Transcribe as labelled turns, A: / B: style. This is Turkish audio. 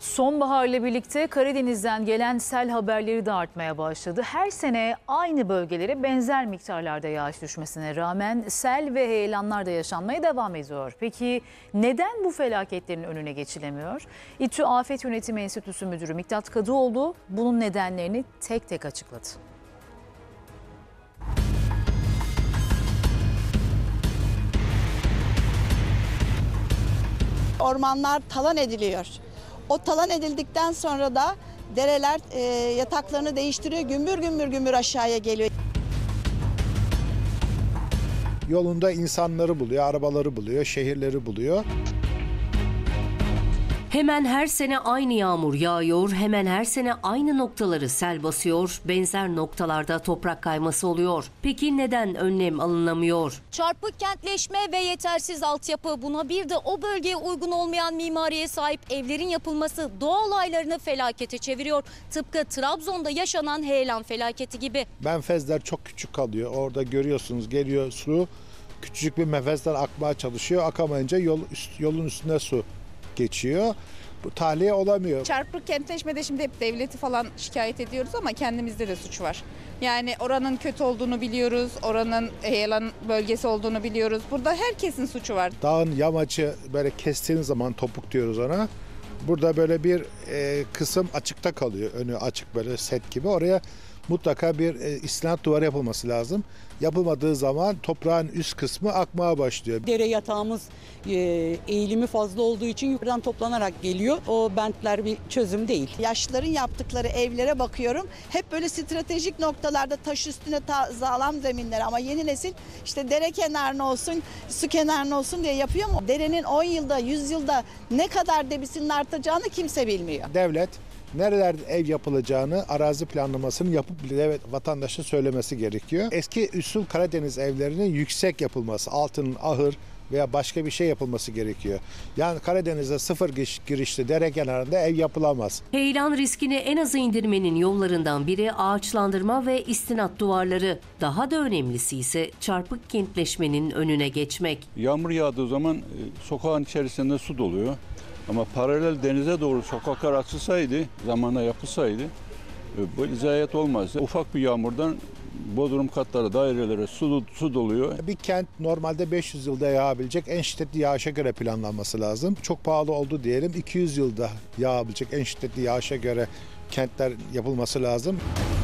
A: Sonbaharla birlikte Karadeniz'den gelen sel haberleri de artmaya başladı. Her sene aynı bölgelere benzer miktarlarda yağış düşmesine rağmen sel ve heyelanlar da yaşanmaya devam ediyor. Peki neden bu felaketlerin önüne geçilemiyor? İTÜ Afet Yönetimi Enstitüsü Müdürü Miktat Kadıoğlu bunun nedenlerini tek tek açıkladı.
B: Ormanlar talan ediliyor. O talan edildikten sonra da dereler yataklarını değiştiriyor, gümbür gümbür gümbür aşağıya geliyor.
C: Yolunda insanları buluyor, arabaları buluyor, şehirleri buluyor.
D: Hemen her sene aynı yağmur yağıyor, hemen her sene aynı noktaları sel basıyor, benzer noktalarda toprak kayması oluyor. Peki neden önlem alınamıyor?
E: Çarpık kentleşme ve yetersiz altyapı, buna bir de o bölgeye uygun olmayan mimariye sahip evlerin yapılması doğa olaylarını felakete çeviriyor. Tıpkı Trabzon'da yaşanan heyelan felaketi gibi.
C: Menfezler çok küçük kalıyor. Orada görüyorsunuz geliyor su, küçücük bir menfezden akmaya çalışıyor. Akamayınca yolun üstüne su geçiyor. Bu tahliye olamıyor.
F: Çarpık kentleşmede şimdi hep devleti falan şikayet ediyoruz ama kendimizde de suç var. Yani oranın kötü olduğunu biliyoruz, oranın heyelan bölgesi olduğunu biliyoruz. Burada herkesin suçu var.
C: Dağın yamacı böyle kestiğiniz zaman topuk diyoruz ona. Burada böyle bir kısım açıkta kalıyor. Önü açık böyle set gibi. Oraya mutlaka bir istinat duvarı yapılması lazım. Yapılmadığı zaman toprağın üst kısmı akmaya başlıyor.
G: Dere yatağımız eğilimi fazla olduğu için yukarıdan toplanarak geliyor. O bentler bir çözüm değil.
B: Yaşlıların yaptıkları evlere bakıyorum. Hep böyle stratejik noktalarda taş üstüne sağlam zeminler ama yeni nesil işte dere kenarına olsun, su kenarına olsun diye yapıyor mu? Derenin 10 yılda, 100 yılda ne kadar debisinin artacağını kimse bilmiyor.
C: Devlet nerelerde ev yapılacağını arazi planlamasını yapıp vatandaşa söylemesi gerekiyor. Eski usul Karadeniz evlerinin yüksek yapılması, altının ahır veya başka bir şey yapılması gerekiyor. Yani Karadeniz'de sıfır girişli dere kenarında ev yapılamaz.
D: Heyelan riskini en aza indirmenin yollarından biri ağaçlandırma ve istinat duvarları. Daha da önemlisi ise çarpık kentleşmenin önüne geçmek.
H: Yağmur yağdığı zaman sokağın içerisinde su doluyor. Ama paralel denize doğru sokaklar açılsaydı, zamana yapılsaydı bu izahiyet olmaz. Ufak bir yağmurdan bodrum katları, dairelere su doluyor.
C: Bir kent normalde 500 yılda yağabilecek en şiddetli yağışa göre planlanması lazım. Çok pahalı oldu diyelim. 200 yılda yağabilecek en şiddetli yağışa göre kentler yapılması lazım.